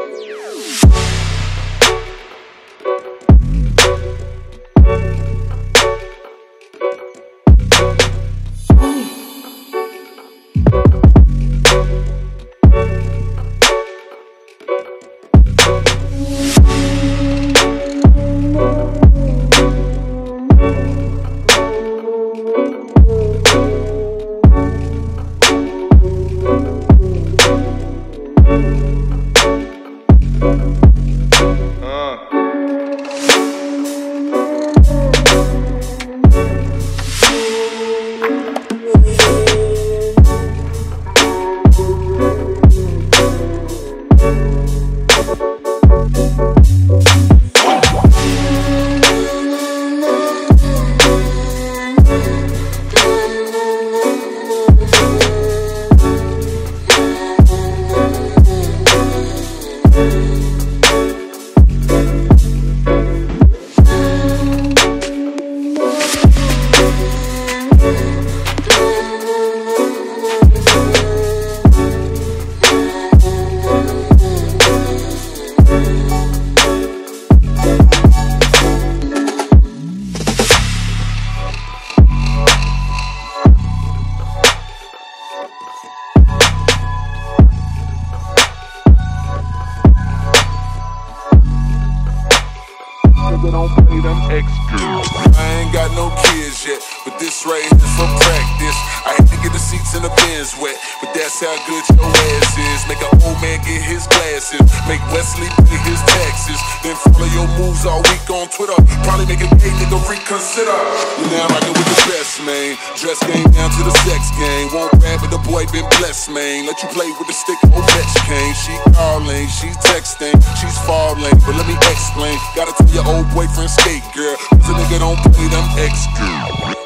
I ain't got no kids yet, but this right here is for practice. I hate to get the seats in the Benz wet, but that's how good your ass is. Make an old man get his glasses, make Wesley pay his taxes, then follow your moves all week on Twitter. Probably make a gay nigga reconsider. You now rockin' with the best, man. Dress game down to the sex game. Won't rap, but the boy been blessed, man. Let you play with the stick, no fetch cane. She calling, she's texting, she's falling, but let me explain. Gotta tell your old boyfriend skate, girl, cause a nigga don't play them ex-girl.